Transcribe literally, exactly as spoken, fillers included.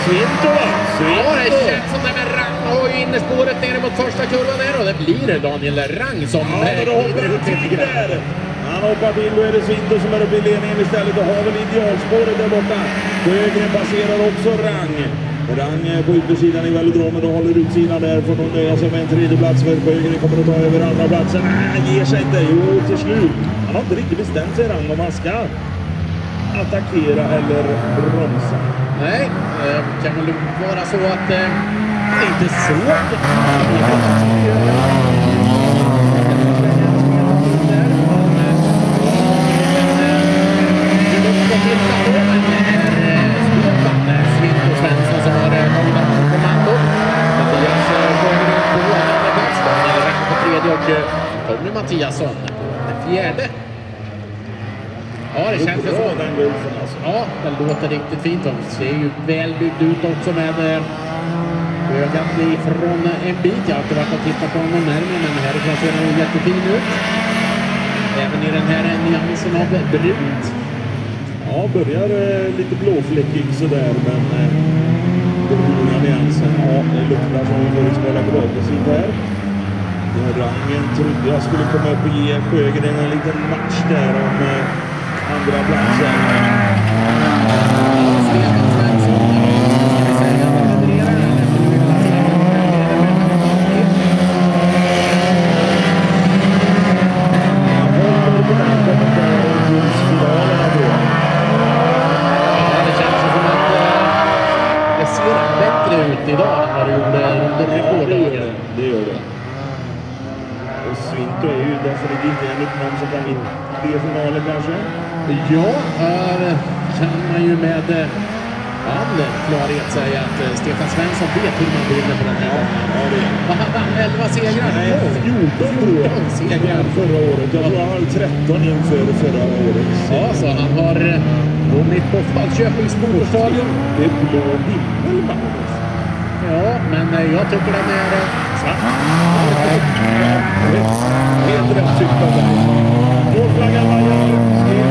Svinto. Ja, det känns som det med Rang har ju innerspåret ner mot första kurvan där och det blir Daniel Rang som... Ja, men då hoppar det till där. Han hoppar till, då är det Svinto som är uppe i ledningen istället och har väl idealspåret där borta. Sjögren passerar också Rang. Rang på utsidan i velodromen och håller utsidan där för att nöja sig med en tredje plats för Sjögren kommer att ta över andra platsen. Nej, han ger sig inte. Jo, till slut. Han har inte riktigt bestämt sig Rang om han ska attackera eller bromsa. Nej, det kan väl vara så att eh, det inte är så. Svensson som har många kommando. Mattias Sjögren på andra plats. Daniel Rang på tredje och Tommy Mattiasson på den fjärde. Ja, det känns ju så. Ja, det låter riktigt fint. De ser ju väl byggd ut också med ögat ifrån en bit. Jag har inte varit och tittat på honom närmare, men härifrån ser han jättefin ut. Även i den här nyansen av brunt. Ja, börjar eh, lite blåfläckig sådär, men eh, det blir den nyansen. Ja, det luktar som vi får spela på bakesidan här. Rangen trodde jag skulle komma upp och ge Sjögren en liten match där om eh, andra platsen. Ut idag än vad det gjorde under den här gårdagen. Det gör det. Och Svinto är ju definitivt en uppnåm som kan vinna B-finalen kanske. Ja, här kan man ju med all klarhet säga att Stefan Svensson vet hur man vinner på den här gången. Ja, det är. Vad hade han? elva segrar? Nej, fjorton tror jag. Segrar förra året. Jag tror han hade tretton inför förra året. Ja, så han har vunnit på Falköpings Sportstadion. Det är blå himmel, Magnus. Ja, men jag tycker den är svart. Helt rätt tyckt av dig. Målflaggan vajar.